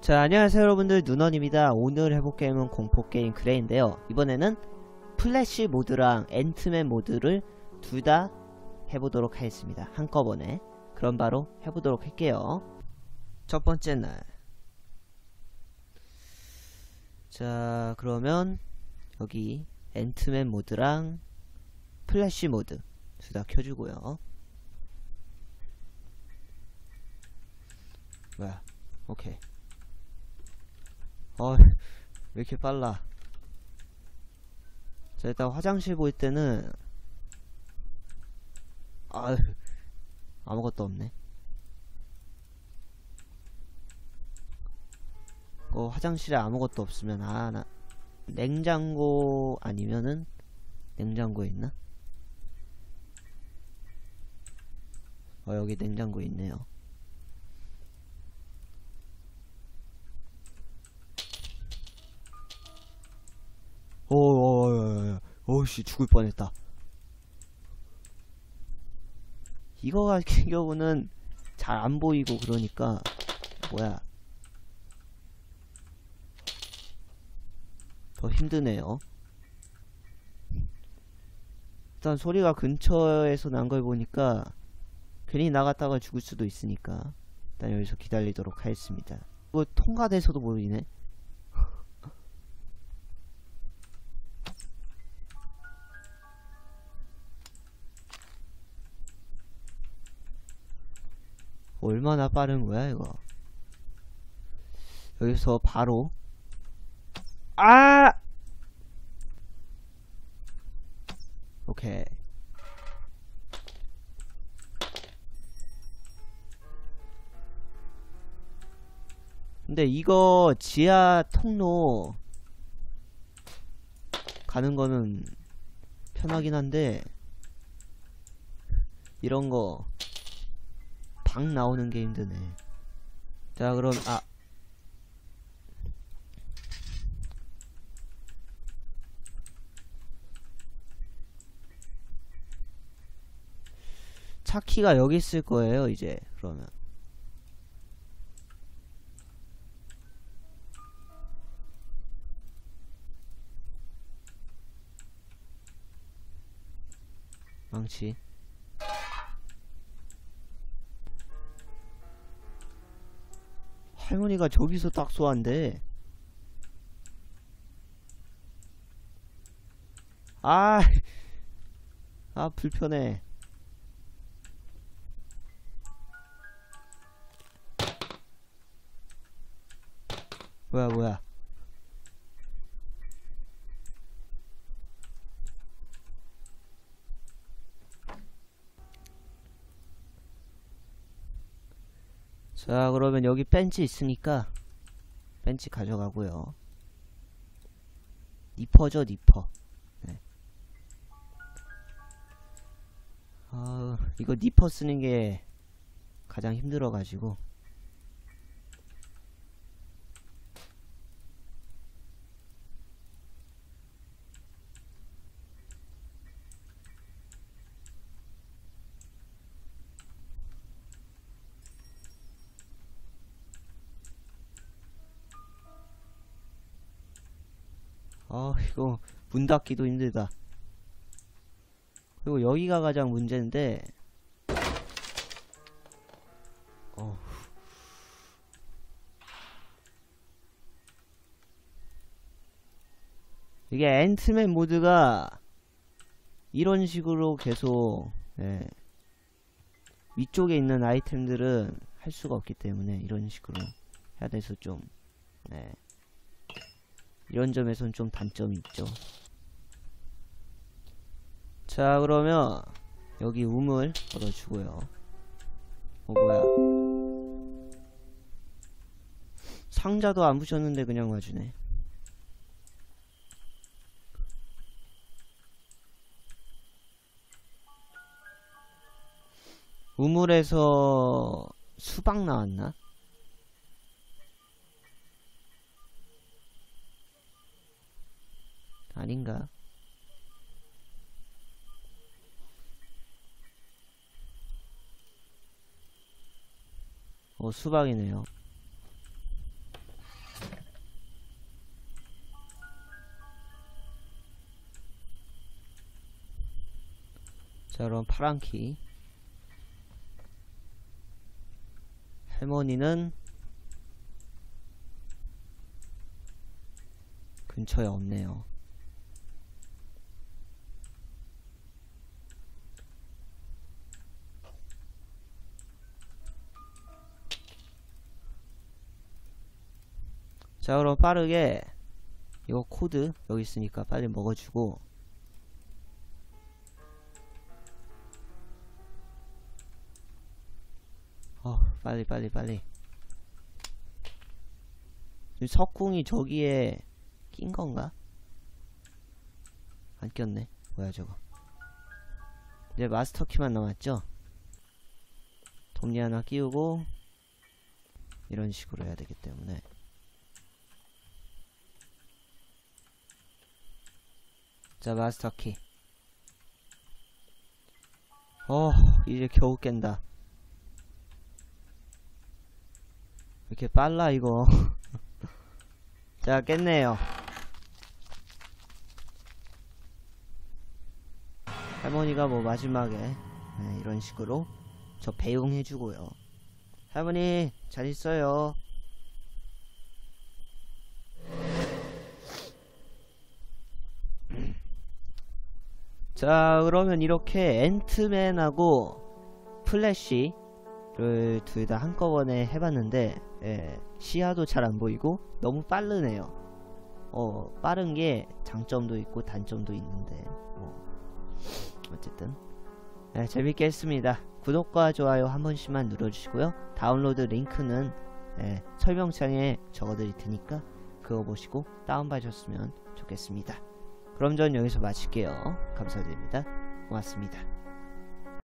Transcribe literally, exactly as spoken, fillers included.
자, 안녕하세요 여러분들, 눈원입니다. 오늘 해볼 게임은 공포게임 그레인데요. 이번에는 플래시 모드랑 앤트맨 모드를 둘 다 해보도록 하겠습니다. 한꺼번에. 그럼 바로 해보도록 할게요. 첫 번째 날. 자, 그러면 여기 앤트맨 모드랑 플래시 모드 둘 다 켜주고요. 뭐야, 오케이. 어, 왜 이렇게 빨라? 자, 일단 화장실 볼 때는 아, 아무것도 없네. 어, 화장실에 아무것도 없으면 아, 나 냉장고 아니면은 냉장고에 있나? 어, 여기 냉장고에 있네요. 오오오오오 오씨, 죽을 뻔했다. 이거 같은 경우는 잘 안 보이고 그러니까 뭐야, 더 힘드네요. 일단 소리가 근처에서 난 걸 보니까 괜히 나갔다가 죽을 수도 있으니까 일단 여기서 기다리도록 하겠습니다. 뭐 통과돼서도 보이네. 얼마나 빠른 거야 이거. 여기서 바로 아! 오케이. 근데 이거 지하 통로 가는 거는 편하긴 한데 이런 거 방 나오는 게 힘드네. 자, 그럼 아 차키가 여기 있을 거예요 이제. 그러면 망치. 할머니가 저기서 딱 쏘한대. 아, 아 불편해. 뭐야 뭐야. 자, 그러면 여기 벤치 있으니까 벤치 가져가고요. 니퍼죠, 니퍼. 네. 아, 이거 니퍼 쓰는 게 가장 힘들어가지고. 아, 이거 문 닫기도 힘들다. 그리고 여기가 가장 문제인데, 어. 이게 앤트맨 모드가 이런 식으로 계속, 예, 위쪽에 있는 아이템들은 할 수가 없기 때문에 이런 식으로 해야 돼서 좀, 예, 이런 점에선 좀 단점이 있죠. 자, 그러면 여기 우물 얻어주고요. 어, 뭐야, 상자도 안 부셨는데 그냥 와주네. 우물에서 수박 나왔나? 아닌가? 어, 수박이네요. 자, 그럼 파란키. 할머니는 근처에 없네요. 자, 그럼 빠르게 요 코드 여기 있으니까 빨리 먹어주고, 어 빨리 빨리 빨리. 지금 석궁이 저기에 낀 건가? 안 꼈네. 뭐야 저거. 이제 마스터 키만 남았죠? 톱니 하나 끼우고 이런 식으로 해야 되기 때문에. 자, 마스터 키. 어 이제 겨우 깬다. 이렇게 빨라 이거. 자, 깼네요. 할머니가 뭐 마지막에 네, 이런 식으로 저 배웅해주고요. 할머니 잘 있어요. 자, 그러면 이렇게 앤트맨하고 플래시를 둘 다 한꺼번에 해봤는데, 예, 시야도 잘 안보이고 너무 빠르네요. 어 빠른게 장점도 있고 단점도 있는데 뭐 어쨌든 네, 재밌게 했습니다. 구독과 좋아요 한 번씩만 눌러주시고요. 다운로드 링크는 예, 설명창에 적어드릴 테니까 그거 보시고 다운받으셨으면 좋겠습니다. 그럼 전 여기서 마칠게요. 감사드립니다. 고맙습니다.